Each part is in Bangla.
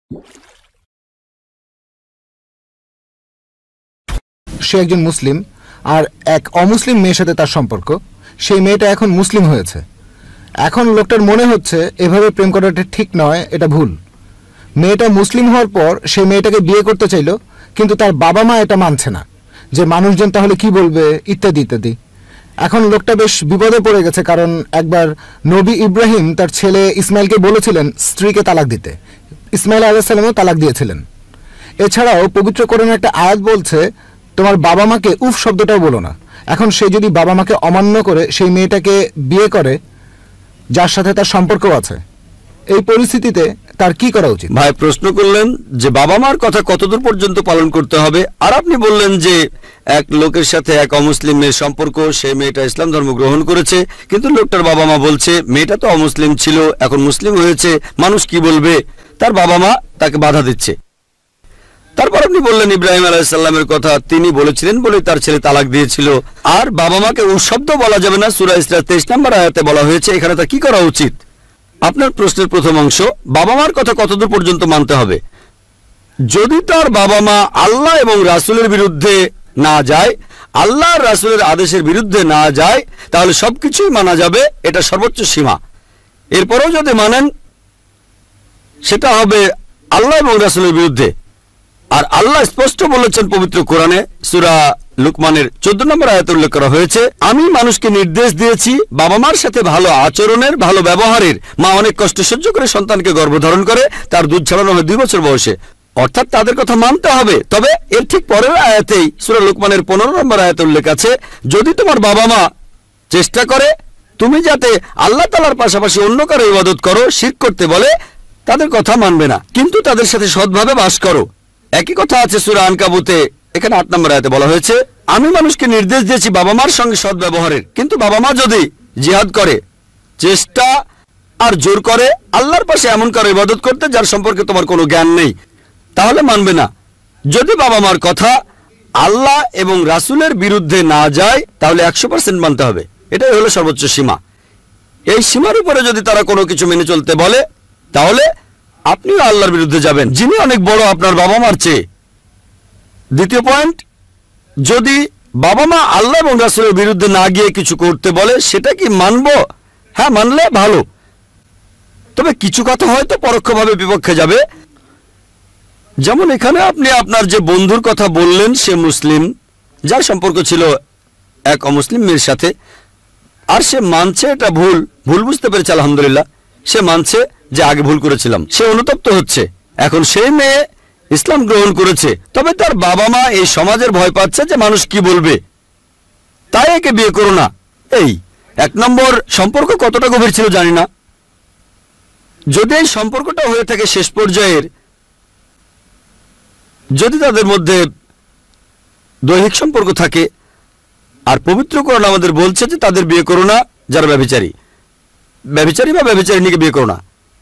সে একজন মুসলিম আর এক অমুসলিম মেয়ের সাথে তার সম্পর্ক, সেই মেয়েটা এখন মুসলিম হয়েছে। এখন লোকটার মনে হচ্ছে এভাবে প্রেম করাটা ঠিক নয়, এটা ভুল। মেয়েটা মুসলিম হওয়ার পর সে মেয়েটাকে বিয়ে করতে চাইল, কিন্তু তার বাবা মা এটা মানছে না, যে মানুষজন তাহলে কি বলবে ইত্যাদি ইত্যাদি। এখন লোকটা বেশ বিপদে পড়ে গেছে, কারণ একবার নবী ইব্রাহিম তার ছেলে ইসমাইলকে বলেছিলেন স্ত্রীকে তালাক দিতে, ইসমাইল আলাইহিস সালামও তালাক দিয়েছিলেন। এছাড়াও পবিত্র কোরআনে একটা আয়াত বলছে তোমার বাবা মাকে উফ শব্দটাও বলো না। এখন সে যদি বাবা মাকে অমান্য করে সেই মেয়েটাকে বিয়ে করে যার সাথে তার সম্পর্ক আছে, এই পরিস্থিতিতে তার কি করা উচিত? ভাই প্রশ্ন করলেন যে বাবা মার কথা কতদূর পর্যন্ত পালন করতে হবে, আর আপনি বললেন যে এক লোকের সাথে এক অমুসলিম মেয়ের সম্পর্ক, সেই মেয়েটা ইসলাম ধর্ম গ্রহণ করেছে, কিন্তু লোকটার বাবা মা বলছে মেয়েটা তো অমুসলিম ছিল, এখন মুসলিম হয়েছে, মানুষ কি বলবে, তার বাবা মা তাকে বাধা দিচ্ছে। তারপর আপনি বললেন ইব্রাহিম আলাইহিস সালামের কথা, তিনি বলেছিলেন বলে তার ছেলে তালাক দিয়েছিল, আর বাবা মাকে শব্দ বলা যাবে না, সূরা ইসরা 23 নম্বর আয়াতে বলা হয়েছে। এখানে তার কি করা উচিত? আপনার প্রশ্নের প্রথম অংশ, বাবা মার কথা কতদূর পর্যন্ত মানতে হবে। যদি তার বাবা মা আল্লাহ এবং রাসূলের বিরুদ্ধে না যায়, আল্লাহ আর রাসূলের আদেশের বিরুদ্ধে না যায়, তাহলে সবকিছুই মানা যাবে, এটা সর্বোচ্চ সীমা। এরপরেও যদি মানেন সেটা হবে আল্লাহ এবং রাসূলের বিরুদ্ধে। আর আল্লাহ স্পষ্ট বলেছেন পবিত্র কোরআনে, সূরা লুকমানের 14 নম্বর আয়াতে উল্লেখ করা হয়েছে, আমি মানুষকে নির্দেশ দিয়েছি বাবা মার সাথে ভালো আচরণের, ভালো ব্যবহারের। মা অনেক কষ্ট সহ্য করে সন্তানকে গর্ভধারণ করে, তার দুধ ছড়ানো হয় 2 বছর বয়সে, অর্থাৎ তাদের কথা মানতে হবে। তবে এর ঠিক পরের আয়াতেই সূরা লুকমানের 15 নম্বর আয়াতে উল্লেখ আছে, যদি তোমার বাবা মা চেষ্টা করে তুমি যাতে আল্লাহ তাআলার পাশাপাশি অন্য কারো ইবাদত করো, শিরক করতে বলে, তাদের কথা মানবে না, কিন্তু তাদের সাথে সৎভাবে বাস করো। একই কথা আছে সূরা আনকাবুতে, এখানে 8 নম্বর আয়াতে বলা হয়েছে, আমি মানুষকে নির্দেশ দিয়েছি বাবা মার সঙ্গে সৎ ব্যবহারের, কিন্তু বাবা মা যদি জিহাদ করে, চেষ্টা আর জোর করে আল্লাহর পাশে এমন কারো ইবাদত করতে যার সম্পর্কে তোমার কোনো জ্ঞান নেই, তাহলে মানবে না। যদি বাবা মার কথা আল্লাহ এবং রাসূলের বিরুদ্ধে না যায়, তাহলে 100% মানতে হবে। এটাই হলো সর্বোচ্চ সীমা। এই সীমার উপরে যদি তারা কোনো কিছু মেনে চলতে বলে, তাহলে আপনিও আল্লাহর বিরুদ্ধে যাবেন, যিনি অনেক বড় আপনার বাবা মার চেয়ে। দ্বিতীয় পয়েন্ট, যদি বাবা মা আল্লাহ এবং রাসূলের বিরুদ্ধে না গিয়ে কিছু করতে বলে, সেটা কি মানবো? হ্যাঁ, মানলে ভালো। তবে কিছু কথা হয়তো পরোক্ষভাবে বিপক্ষে যাবে। যেমন এখানে আপনি আপনার যে বন্ধুর কথা বললেন, সে মুসলিম, যার সম্পর্ক ছিল এক অমুসলিম মেয়ের সাথে, আর সে মানছে এটা ভুল, ভুল বুঝতে পেরেছে, আলহামদুলিল্লাহ, সে মানছে যে আগে ভুল করেছিলাম, সে অনুতপ্ত হচ্ছে। এখন সেই মেয়ে ইসলাম গ্রহণ করেছে, তবে তার বাবা মা এই সমাজের ভয় পাচ্ছে যে মানুষ কি বলবে, তাই একে বিয়ে করো না। এই 1 নম্বর, সম্পর্ক কতটা গভীর ছিল জানি না। যদি এই সম্পর্কটা হয়ে থাকে শেষ পর্যায়ের, যদি তাদের মধ্যে দৈহিক সম্পর্ক থাকে, আর পবিত্র কোরআন আমাদের বলছে যে তাদের বিয়ে করো না যারা ব্যভিচারী বা ব্যভিচারিণীকে বিয়ে করো না,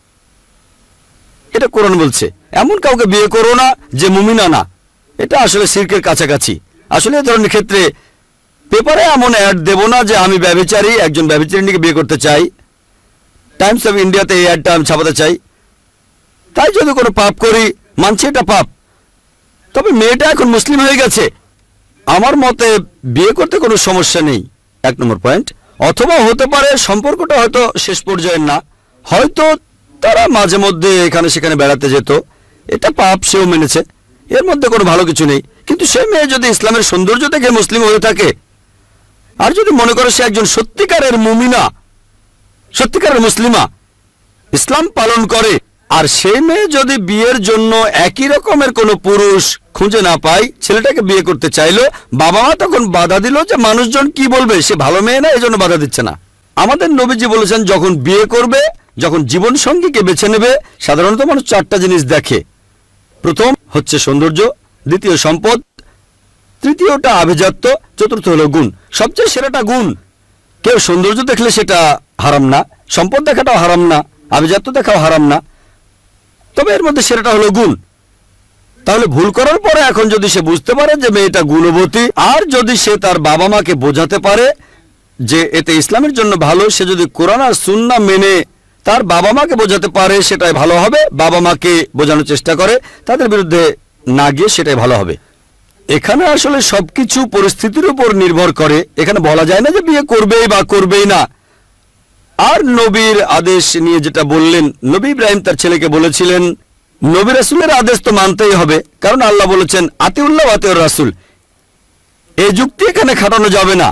এটা কোরআন বলছে। এমন কাউকে বিয়ে করো না যে মুমিনা না, এটা আসলে শিরকের কাছাকাছি। আসলে এই ধরনের ক্ষেত্রে পেপারে এমন অ্যাড দেব না যে আমি ব্যভিচারী, একজন ব্যভিচারিণীকে বিয়ে করতে চাই, টাইমস অফ ইন্ডিয়াতে এই অ্যাডটা আমি ছাপাতে চাই। তাই যদি কোনো পাপ করি, মানছি এটা পাপ, তবে মেয়েটা এখন মুসলিম হয়ে গেছে, আমার মতে বিয়ে করতে কোনো সমস্যা নেই। 1 নম্বর পয়েন্ট। অথবা হতে পারে সম্পর্কটা হয়তো শেষ পর্যায়ের না, হয়তো তারা মাঝে মধ্যে এখানে সেখানে বেড়াতে যেত, এটা পাপ, সেও মেনেছে, এর মধ্যে কোনো ভালো কিছু নেই। কিন্তু সেই মেয়ে যদি ইসলামের সৌন্দর্য দেখে মুসলিম হয়ে থাকে, আর যদি মনে করে সে একজন সত্যিকারের মুমিনা, সত্যিকারের মুসলিমা, ইসলাম পালন করে, আর সেই মেয়ে যদি বিয়ের জন্য একই রকমের কোনো পুরুষ খুঁজে না পায়, ছেলেটাকে বিয়ে করতে চাইলো, বাবা মা তখন বাধা দিল যে মানুষজন কি বলবে, সে ভালো মেয়ে না, এজন্য বাধা দিচ্ছে না। আমাদের নবীজি বলেছেন যখন বিয়ে করবে, যখন জীবন সঙ্গীকে বেছে নেবে, সাধারণত মানুষ 4টা জিনিস দেখে। প্রথম হচ্ছে সৌন্দর্য, দ্বিতীয় সম্পদ, তৃতীয়টা আভিজাত্য, চতুর্থ হলো গুণ। সবচেয়ে সেরাটা গুণ। কেউ সৌন্দর্য দেখলে সেটা হারাম না, সম্পদ দেখাটাও হারাম না, আভিজাত্য দেখাও হারাম না, তবে এর মধ্যে সেরাটা হলো গুণ। তাহলে ভুল করার পরে এখন যদি সে বুঝতে পারে যে মেয়েটা গুণবতী, আর যদি সে তার বাবা মাকে বোঝাতে পারে যে এতে ইসলামের জন্য ভালো, সে যদি কোরআন আর সুন্নাহ মেনে তার বাবা মাকে বোঝাতে পারে সেটাই ভালো হবে, বাবা মাকে বোঝানোর চেষ্টা করে, তাদের বিরুদ্ধে না গিয়ে সেটাই ভালো হবে। এখানে আসলে সবকিছু পরিস্থিতির উপর নির্ভর করে। এখানে বলা যায় না যে বিয়ে করবেই বা করবেই না। আর নবীর আদেশ নিয়ে যেটা বললেন, নবী ইব্রাহিম তার ছেলেকে বলেছিলেন নবী রাসূলের আদেশ তো মানতেই হবে, কারণ আল্লাহ বলেছেন আতিউল্লাহ আতিউর রাসূল। এই যুক্তি এখানে খাটানো যাবে না।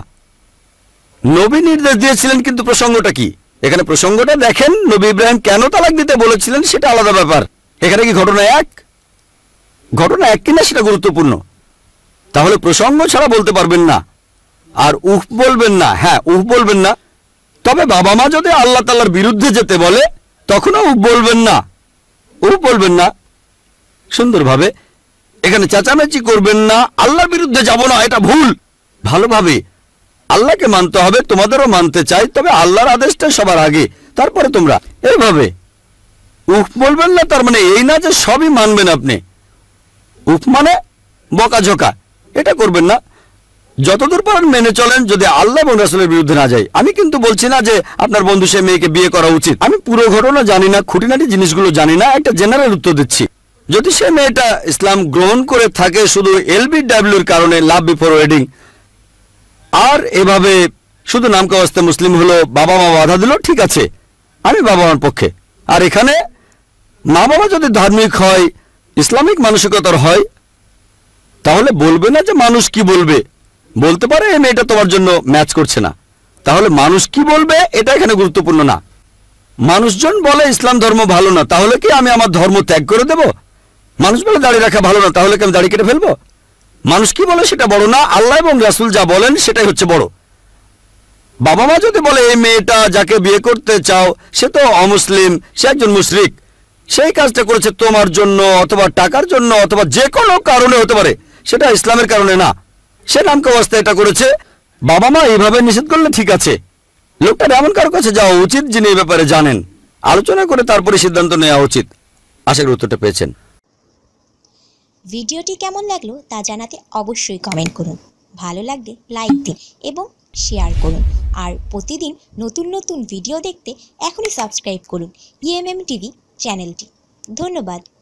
নবী নির্দেশ দিয়েছিলেন, কিন্তু প্রসঙ্গটা কি? এখানে প্রসঙ্গটা দেখেন, নবী ইব্রাহিম কেন তালাক দিতে বলেছিলেন সেটা আলাদা ব্যাপার। এখানে কি ঘটনা এক? ঘটনা এক কিনা সেটা গুরুত্বপূর্ণ। তাহলে প্রসঙ্গ ছাড়া বলতে পারবেন না, আর উফ বলবেন না। হ্যাঁ, উফ বলবেন না, তবে বাবা মা যদি আল্লাহ তাআলার বিরুদ্ধে যেতে বলে তখনও উফ বলবেন না, উফ বলবেন না সুন্দরভাবে। এখানে চেঁচামেচি করবেন না, আল্লাহর বিরুদ্ধে যাব না, এটা ভুল। ভালোভাবে আল্লাহকে মানতে হবে, তোমাদেরও মানতে চাই, তবে আল্লাহর আদেশটা সবার আগে, তারপরে তোমরা। এইভাবে উফ বলবেন না, তার মানে এই না যে সবই মানবেন আপনি। উফ মানে বকাঝকা, এটা করবেন না। যতদূর পারেন মেনে চলেন, যদি আল্লাহ এবং রাসূলের বিরুদ্ধে না যায়। আমি কিন্তু বলছি না যে আপনার বন্ধু সে মেয়েকে বিয়ে করা উচিত। আমি পুরো ঘটনা জানি না, খুঁটিনাটি জিনিসগুলো জানি না, একটা জেনারেল উত্তর দিচ্ছি। যদি সে মেয়েটা ইসলাম গ্রহণ করে থাকে শুধু LBWর কারণে, লাভ বিফোর ওয়েডিং, আর এভাবে শুধু নামকে ওয়াস্তে মুসলিম হলো, বাবা মা বাধা দিল, ঠিক আছে, আমি বাবা মার পক্ষে। আর এখানে মা বাবা যদি ধার্মিক হয়, ইসলামিক মানসিকতার হয়, তাহলে বলবে না যে মানুষ কি বলবে। বলতে পারে এই মেয়েটা তোমার জন্য ম্যাচ করছে না, তাহলে মানুষ কি বলবে এটা এখানে গুরুত্বপূর্ণ না। মানুষজন বলে ইসলাম ধর্ম ভালো না, তাহলে কি আমি আমার ধর্ম ত্যাগ করে দেব? মানুষ বলে দাড়ি রাখা ভালো না, তাহলে কি আমি দাড়ি কেটে ফেলবো? মানুষ কি বলে সেটা বড় না, আল্লাহ এবং রাসূল যা বলেন সেটাই হচ্ছে বড়। বাবা মা যদি বলে এই মেয়েটা যাকে বিয়ে করতে চাও সে তো অমুসলিম, সে একজন মুশরিক, সেই কাজটা করেছে তোমার জন্য অথবা টাকার জন্য অথবা যে কোনো কারণে হতে পারে, সেটা ইসলামের কারণে না, সে নামকে অবস্থায় এটা করেছে, বাবা মা এইভাবে নিষেধ করলে ঠিক আছে। লোকটার এমন কারো কাছে যাওয়া উচিত যিনি এই ব্যাপারে জানেন, আলোচনা করে তারপরে সিদ্ধান্ত নেওয়া উচিত। আশা করি উত্তরটা পেয়েছেন। ভিডিওটি কেমন লাগলো তা জানাতে অবশ্যই কমেন্ট করুন। ভালো লাগলে লাইক দিন এবং শেয়ার করুন। আর প্রতিদিন নতুন নতুন ভিডিও দেখতে এখনই সাবস্ক্রাইব করুন EMM TV চ্যানেলটি। ধন্যবাদ।